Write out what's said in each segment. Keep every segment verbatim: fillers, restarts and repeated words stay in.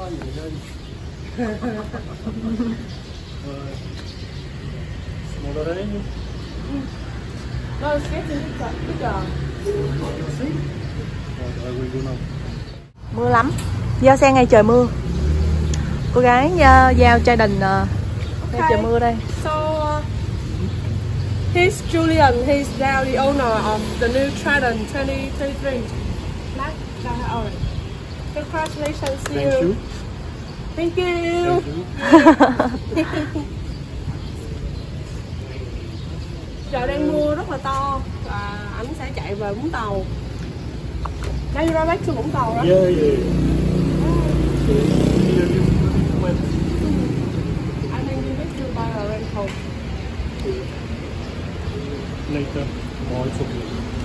No, it's getting bigger. Mưa lắm, do xe ngày trời mưa. Cô gái uh, giao trai đình uh, ngay trời mưa đây. So uh, he's Julian. He's now the owner of the new Trident twenty twenty-three. Black Sky Orange. Congratulations to Thank you. you. Thank you. Thank you. Trời đang mưa rất là to và ảnh sẽ chạy về Vũng Tàu. Now you right back to Vũng Tàu, right? Yeah, yeah. I think you need to buy a rental. Later. Oh, it's okay.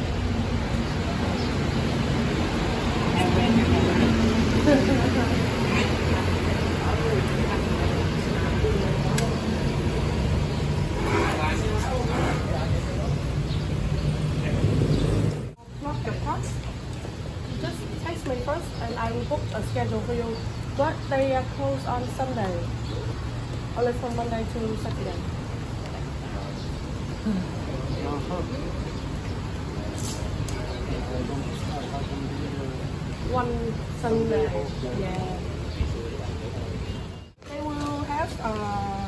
Just text me first and I will book a schedule for you. But they are closed on Sunday. Only from Monday to Saturday. One Sunday, yeah. They will have a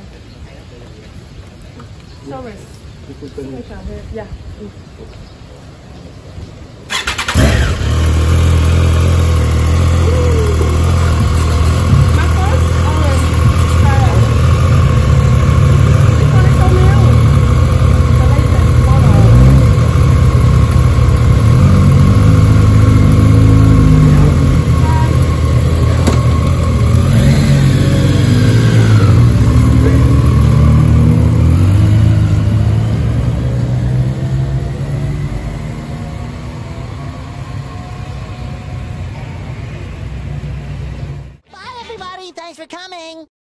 service. Yeah. Thanks for coming.